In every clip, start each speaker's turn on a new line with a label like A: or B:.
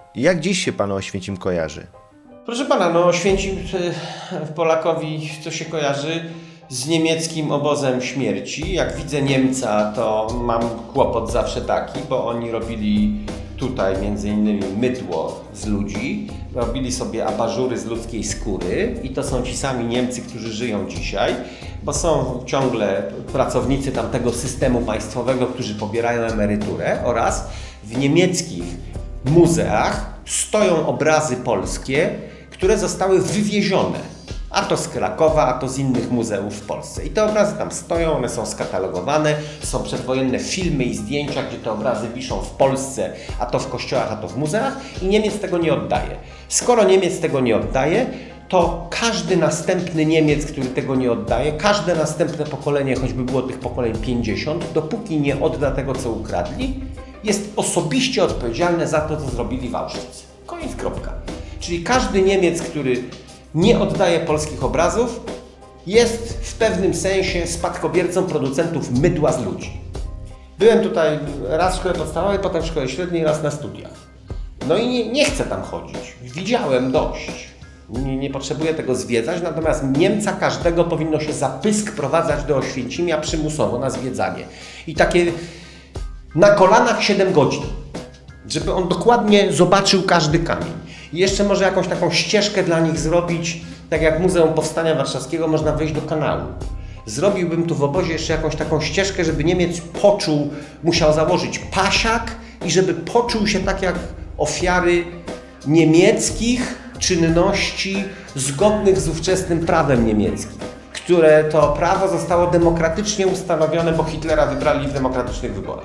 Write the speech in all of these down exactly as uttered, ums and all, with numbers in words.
A: Jak dziś się Panu Oświęcim kojarzy?
B: Proszę Pana, no Oświęcim Polakowi co się kojarzy z niemieckim obozem śmierci. Jak widzę Niemca, to mam kłopot zawsze taki, bo oni robili tutaj między innymi mydło z ludzi, robili sobie abażury z ludzkiej skóry i to są ci sami Niemcy, którzy żyją dzisiaj, bo są ciągle pracownicy tamtego systemu państwowego, którzy pobierają emeryturę oraz w niemieckich muzeach stoją obrazy polskie, które zostały wywiezione. A to z Krakowa, a to z innych muzeów w Polsce. I te obrazy tam stoją, one są skatalogowane, są przedwojenne filmy i zdjęcia, gdzie te obrazy wiszą w Polsce, a to w kościołach, a to w muzeach i Niemiec tego nie oddaje. Skoro Niemiec tego nie oddaje, to każdy następny Niemiec, który tego nie oddaje, każde następne pokolenie, choćby było tych pokoleń pięćdziesiąt, dopóki nie odda tego, co ukradli, jest osobiście odpowiedzialny za to, co zrobili w Auschwitz. Koniec, kropka. Czyli każdy Niemiec, który nie oddaje polskich obrazów, jest w pewnym sensie spadkobiercą producentów mydła z ludzi. Byłem tutaj raz w szkole podstawowej, potem w szkole średniej, raz na studiach. No i nie, nie chcę tam chodzić. Widziałem dość. Nie, nie potrzebuję tego zwiedzać, natomiast Niemca każdego powinno się za pysk prowadzać do Oświęcimia przymusowo na zwiedzanie. I takie na kolanach siedem godzin, żeby on dokładnie zobaczył każdy kamień. I jeszcze może jakąś taką ścieżkę dla nich zrobić, tak jak Muzeum Powstania Warszawskiego, można wejść do kanału. Zrobiłbym tu w obozie jeszcze jakąś taką ścieżkę, żeby Niemiec poczuł, musiał założyć pasiak i żeby poczuł się tak jak ofiary niemieckich czynności zgodnych z ówczesnym prawem niemieckim, które to prawo zostało demokratycznie ustanowione, bo Hitlera wybrali w demokratycznych wyborach.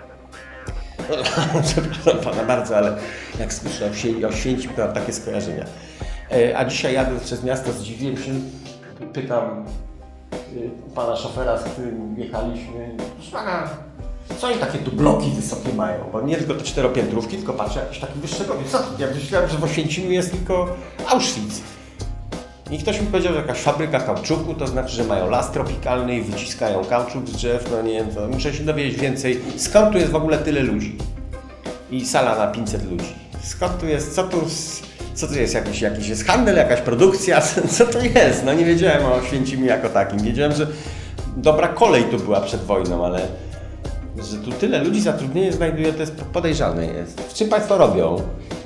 B: Przepraszam Pana bardzo, ale jak słyszę o Oświęcim, to mam takie skojarzenia. A dzisiaj jadąc przez miasto, zdziwiłem się, pytam Pana szofera, z którym jechaliśmy, proszę Pana, co oni takie tu bloki wysokie mają? Bo nie tylko te czteropiętrówki, tylko patrzę, jakieś takie wyższe bloki. Co? Ja myślałem, że w Oświęcimiu jest tylko Auschwitz. I ktoś mi powiedział, że jakaś fabryka kauczuku, to znaczy, że mają las tropikalny i wyciskają kauczuk z drzew, no nie wiem, to muszę się dowiedzieć więcej, skąd tu jest w ogóle tyle ludzi i sala na pięćset ludzi. Skąd tu jest, co tu, co tu jest, jakiś, jakiś jest handel, jakaś produkcja, co to jest? No nie wiedziałem o Oświęcimiu jako takim, wiedziałem, że dobra kolej tu była przed wojną, ale że tu tyle ludzi zatrudnienie znajduje, to jest podejrzane jest. W czym Państwo robią?